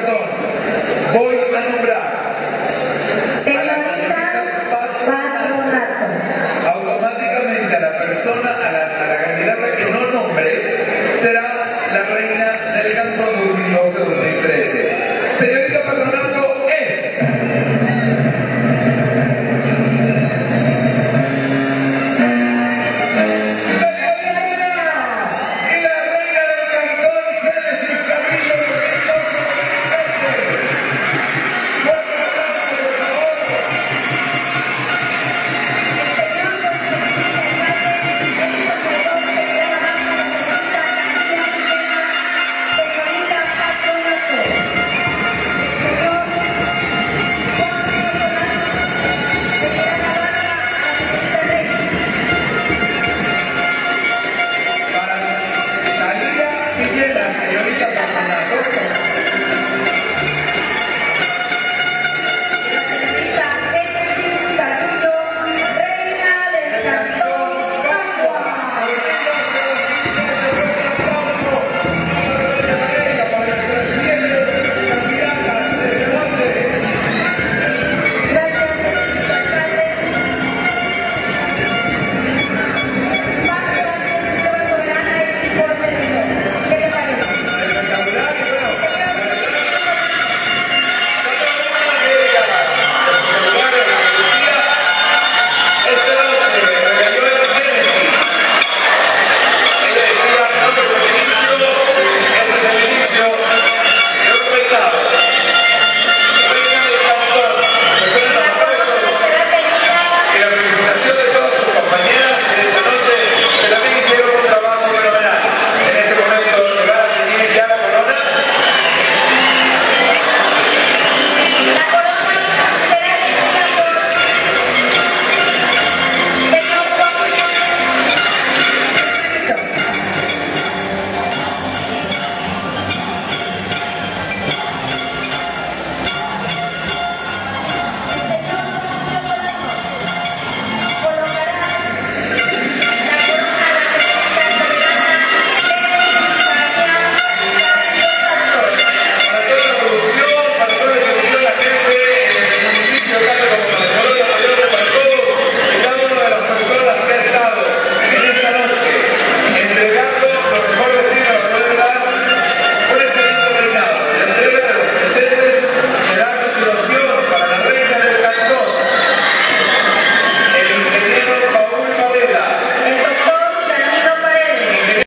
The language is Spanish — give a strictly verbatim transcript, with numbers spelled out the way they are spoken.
cantón, voy a nombrar señorita Patronato. Automáticamente a la persona, a la, a la candidata que no nombre, será la reina del cantón dos mil doce dos mil trece. Señorita Patronato.